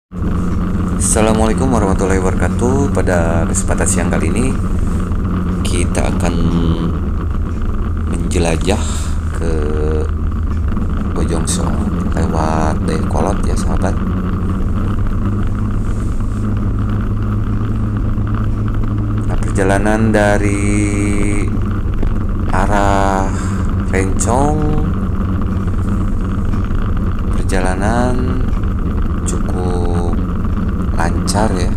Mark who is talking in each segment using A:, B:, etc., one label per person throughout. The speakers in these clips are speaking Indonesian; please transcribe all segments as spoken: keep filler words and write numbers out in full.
A: Assalamualaikum warahmatullahi wabarakatuh. Pada kesempatan siang kali ini kita akan menjelajah ke Bojongso lewat Dayakolot ya sahabat. Nah, perjalanan dari arah Rencong, perjalanan cukup lancar ya.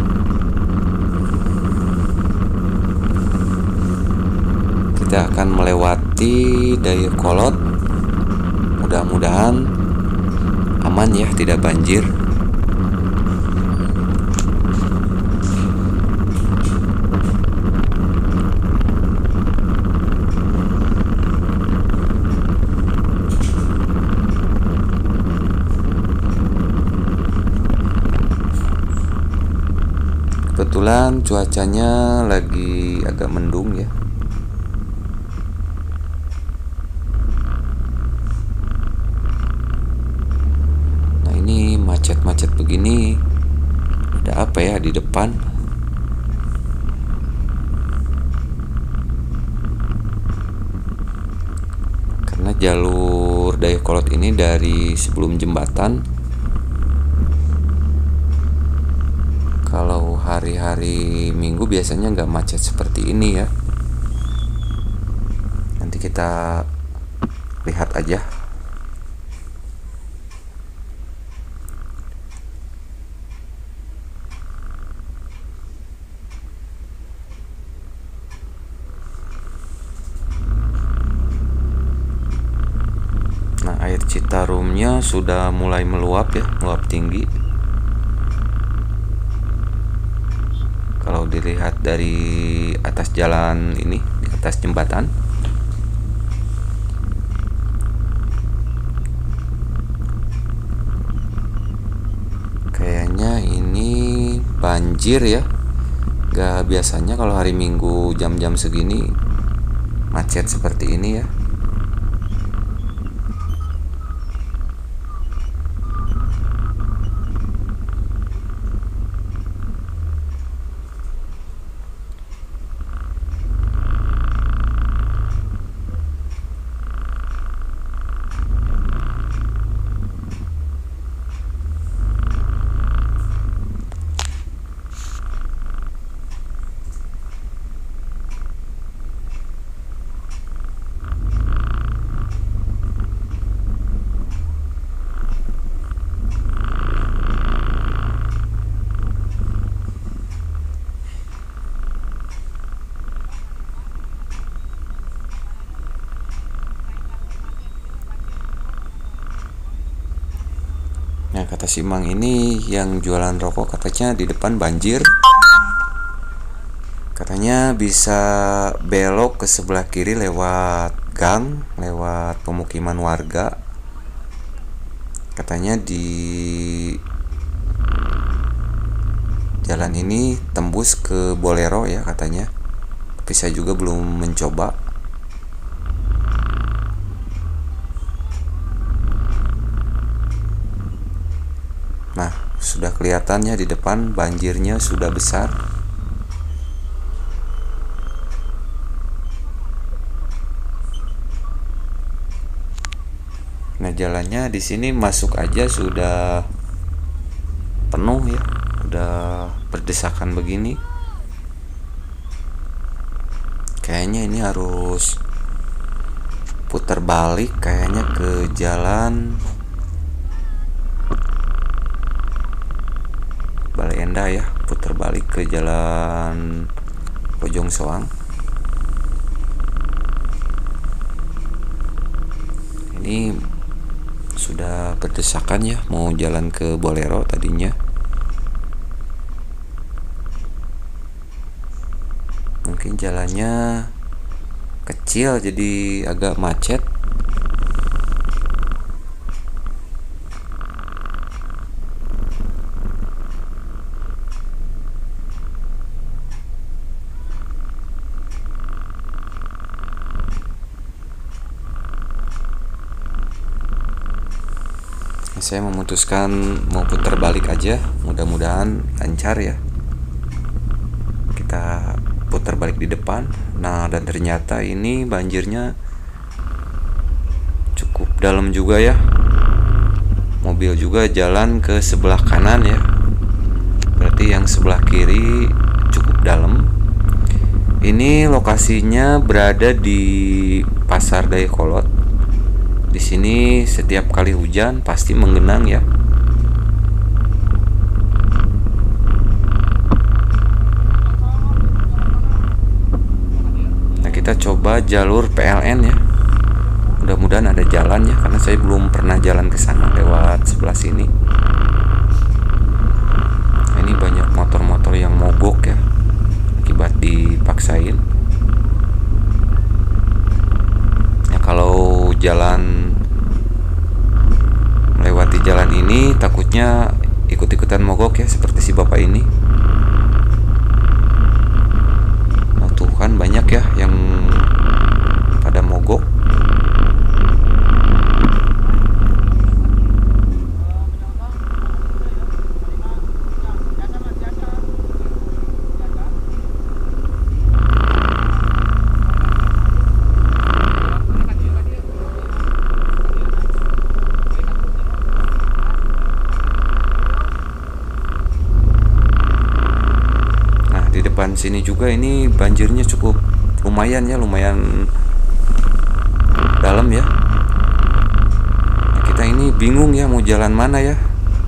A: Kita akan melewati Dayakolot. Mudah-mudahan aman ya, tidak banjir. Kebetulan cuacanya lagi agak mendung ya. Nah, ini macet-macet begini. Ada apa ya di depan? Karena jalur Dayakolot ini dari sebelum jembatan. Kalau hari-hari Minggu biasanya nggak macet seperti ini ya. Nanti kita lihat aja. Nah, air Citarumnya sudah mulai meluap ya, meluap tinggi. Kalau dilihat dari atas jalan ini, di atas jembatan. Kayaknya ini banjir ya. Gak biasanya kalau hari Minggu jam-jam segini macet seperti ini ya. Nah, kata si Mang ini yang jualan rokok katanya di depan banjir. Katanya bisa belok ke sebelah kiri lewat gang, lewat pemukiman warga. Katanya di jalan ini tembus ke Bolero ya katanya. Tapi saya juga belum mencoba. Nah, sudah kelihatannya di depan banjirnya sudah besar. Nah, jalannya di sini masuk aja sudah penuh ya, udah berdesakan begini. Kayaknya ini harus putar balik kayaknya ke jalan Balai Endah ya, putar balik ke jalan Bojong Soang. Ini sudah berdesakan ya, mau jalan ke Bolero tadinya. Mungkin jalannya kecil jadi agak macet. saya memutuskan mau putar balik aja, mudah-mudahan lancar ya. Kita putar balik di depan. Nah, dan ternyata ini banjirnya cukup dalam juga ya. Mobil juga jalan ke sebelah kanan ya, berarti yang sebelah kiri cukup dalam. Ini lokasinya berada di Pasar Dayakolot. Di sini setiap kali hujan pasti menggenang ya. Nah, kita coba jalur P L N ya. Mudah-mudahan ada jalan ya, karena saya belum pernah jalan ke sana lewat sebelah sini. Nah, ini banyak motor-motor yang mogok ya, akibat dipaksain. Ya, kalau jalan melewati jalan ini takutnya ikut-ikutan mogok ya, seperti si bapak ini. Nah, tuh kan banyak ya yang pada mogok. Depan sini juga ini banjirnya cukup lumayan ya, lumayan dalam ya. Nah, kita ini bingung ya mau jalan mana ya.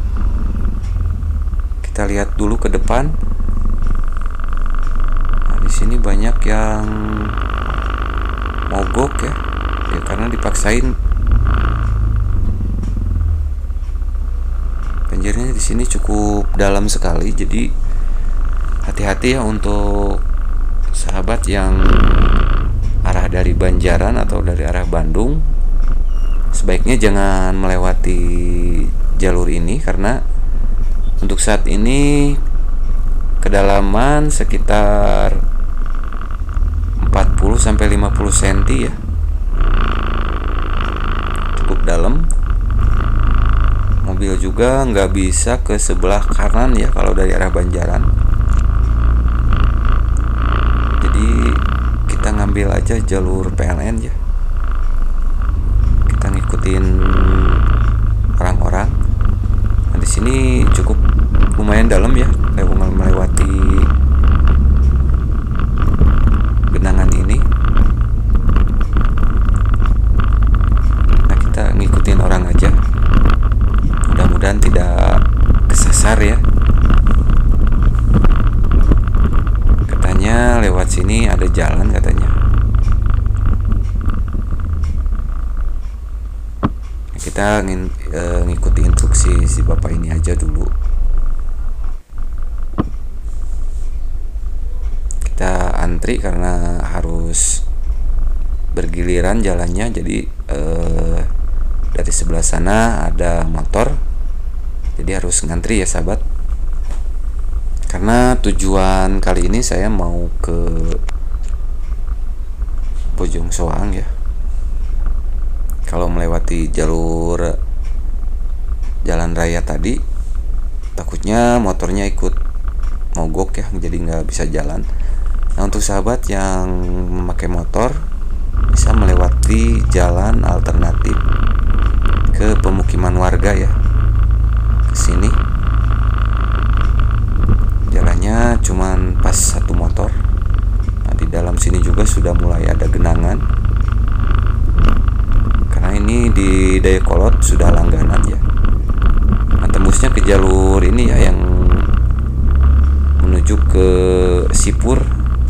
A: Kita lihat dulu ke depan. Nah, di sini banyak yang mogok ya, ya karena dipaksain. Banjirnya di sini cukup dalam sekali, jadi hati-hati ya untuk sahabat yang arah dari Banjaran atau dari arah Bandung. Sebaiknya jangan melewati jalur ini, karena untuk saat ini kedalaman sekitar empat puluh sampai lima puluh sentimeter ya. Cukup dalam. Mobil juga nggak bisa ke sebelah kanan ya kalau dari arah Banjaran. Kita ngambil aja jalur P L N ya. Kita ngikutin orang-orang. Nah, di sini cukup lumayan dalam ya, melewati genangan ini. Nah, kita ngikutin orang aja. Mudah-mudahan tidak kesasar ya. Lewat sini ada jalan katanya. Kita ngin, e, ngikuti instruksi si bapak ini aja dulu. Kita antri karena harus bergiliran jalannya, jadi e, dari sebelah sana ada motor, jadi harus ngantri ya sahabat. Karena tujuan kali ini saya mau ke Bojong Soang ya. Kalau melewati jalur jalan raya tadi, takutnya motornya ikut mogok ya, jadi nggak bisa jalan. Nah, untuk sahabat yang memakai motor bisa melewati jalan alternatif ke pemukiman warga ya, ke sini. Jalannya cuman pas satu motor. Nah, di dalam sini juga sudah mulai ada genangan, karena ini di Dayakolot sudah langganan ya. Nah, tembusnya ke jalur ini ya, yang menuju ke Sipur.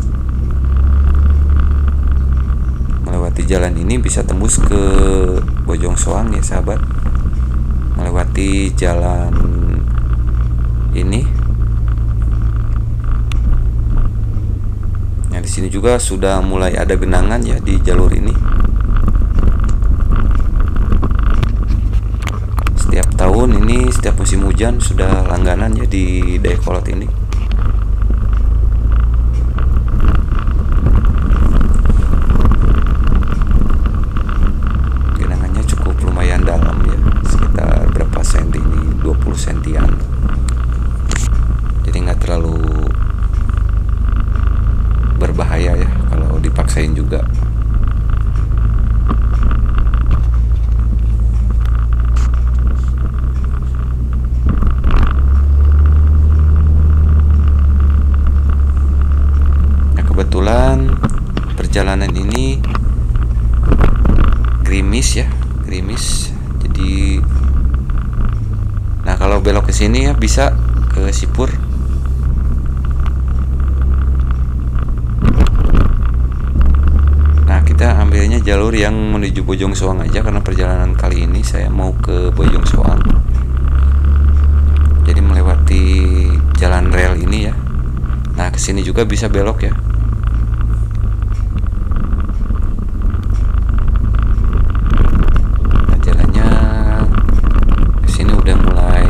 A: Melewati jalan ini bisa tembus ke Bojong Soang ya sahabat. Melewati jalan ini. Di sini juga sudah mulai ada genangan ya di jalur ini. Setiap tahun ini, setiap musim hujan sudah langganan ya di Dayakolot ini. Genangannya cukup lumayan dalam ya, sekitar berapa senti. sini ya, bisa ke Sipur. Nah, kita ambilnya jalur yang menuju Bojong Soang aja karena perjalanan kali ini saya mau ke Bojong Soang. Jadi melewati jalan rel ini ya. Nah, kesini juga bisa belok ya. Nah, jalannya kesini udah mulai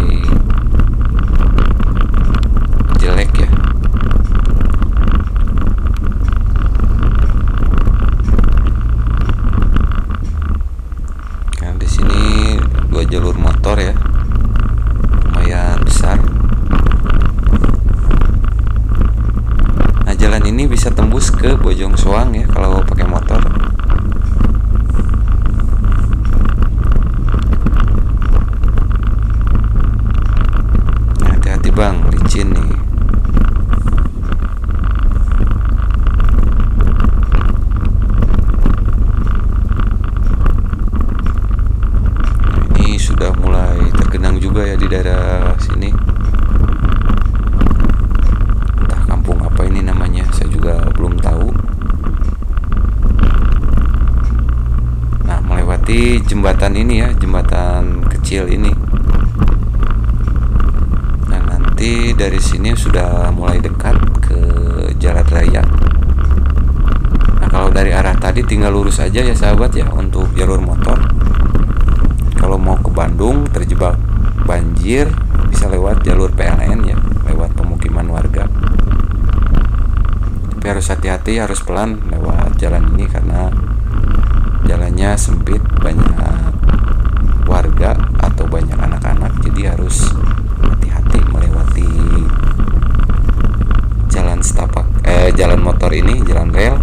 A: jelek ya. Karena di sini dua jalur motor ya, lumayan besar. Nah, jalan ini bisa tembus ke Bojong Soang ya kalau pakai motor. Nah, hati-hati bang, licin nih. Nah, ini sudah mulai tergenang juga ya di daerah sini. Ini namanya saya juga belum tahu. Nah, melewati jembatan ini ya, jembatan kecil ini. Nah, nanti dari sini sudah mulai dekat ke jalan raya. Nah, kalau dari arah tadi tinggal lurus aja ya sahabat ya untuk jalur motor. Kalau mau ke Bandung terjebak banjir bisa lewat jalur P L N ya, lewat pemukiman warga. Tapi harus hati-hati, harus pelan lewat jalan ini karena jalannya sempit, banyak warga atau banyak anak-anak, jadi harus hati-hati melewati jalan setapak eh jalan motor ini, jalan rel.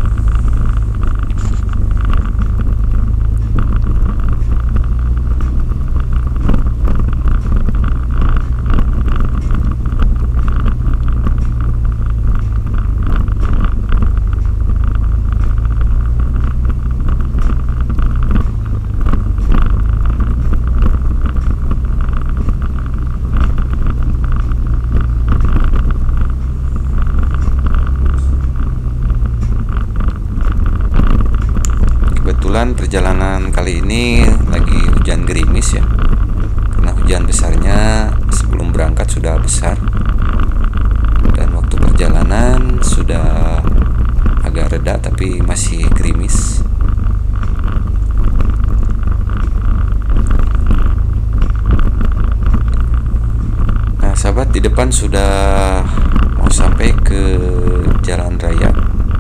A: Perjalanan kali ini lagi hujan gerimis ya, karena hujan besarnya sebelum berangkat sudah besar dan waktu perjalanan sudah agak reda tapi masih gerimis. Nah sahabat, di depan sudah mau sampai ke jalan raya.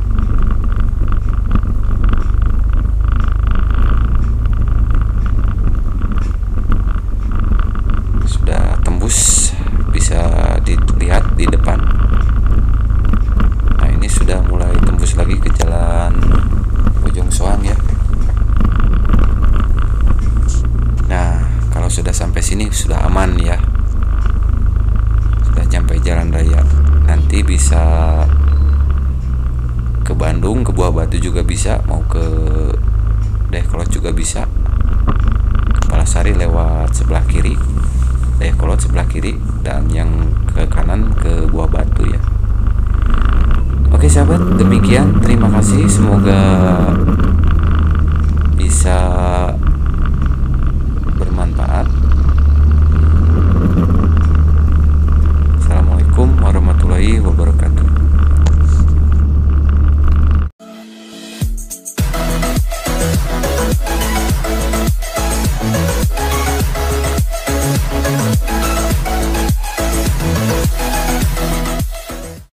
A: Dilihat di depan. Nah, ini sudah mulai tembus lagi ke jalan Bojong Soang ya. Nah, kalau sudah sampai sini sudah aman ya. Sudah sampai jalan raya. Nanti bisa ke Bandung, ke Buah Batu juga bisa, mau ke Dayakolot juga bisa. Palasari lewat sebelah kiri, Dayakolot sebelah kiri, dan yang ke kanan ke Buah Batu ya. Oke sahabat, demikian, terima kasih, semoga bisa